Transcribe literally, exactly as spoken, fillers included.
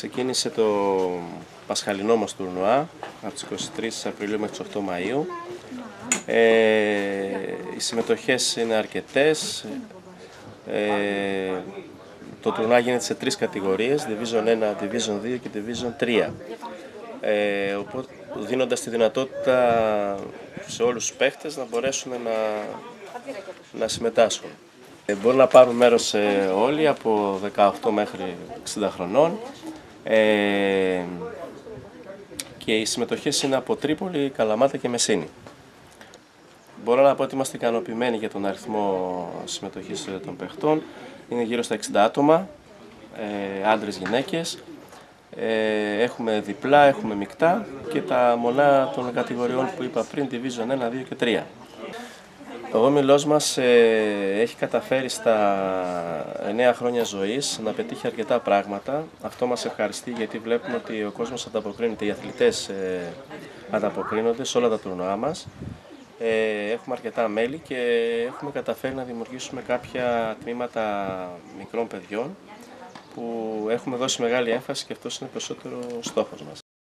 Ξεκίνησε το πασχαλινό μας τουρνουά από τις είκοσι τρεις Απριλίου μέχρι τις οκτώ Μαΐου. Ε, οι συμμετοχές είναι αρκετές. Ε, το τουρνουά γίνεται σε τρεις κατηγορίες, Division ένα, Division δύο και Division τρία. Ε, οπότε, δίνοντας τη δυνατότητα σε όλους τους παίχτες να μπορέσουν να, να συμμετάσχουν. Ε, μπορούν να πάρουν μέρος ε, όλοι από δεκαοκτώ μέχρι εξήντα χρονών. Ε, και οι συμμετοχές είναι από Τρίπολη, Καλαμάτα και Μεσσήνη. Μπορώ να πω ότι είμαστε ικανοποιημένοι για τον αριθμό συμμετοχής των παιχτών. Είναι γύρω στα εξήντα άτομα, ε, άντρες, γυναίκες. Ε, έχουμε διπλά, έχουμε μεικτά και τα μονά των κατηγοριών που είπα πριν, Division ένα, δύο και τρία. Ο όμιλός μας ε, έχει καταφέρει στα εννέα χρόνια ζωής να πετύχει αρκετά πράγματα. Αυτό μας ευχαριστεί γιατί βλέπουμε ότι ο κόσμος ανταποκρίνεται, οι αθλητές ε, ανταποκρίνονται σε όλα τα τουρνουά μας. Ε, έχουμε αρκετά μέλη και έχουμε καταφέρει να δημιουργήσουμε κάποια τμήματα μικρών παιδιών που έχουμε δώσει μεγάλη έμφαση και αυτός είναι περισσότερο στόχος μας.